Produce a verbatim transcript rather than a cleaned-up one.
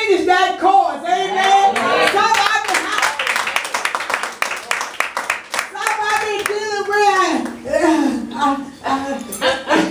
finish that course. Amen. Somebody, somebody dealing with uh, uh, uh,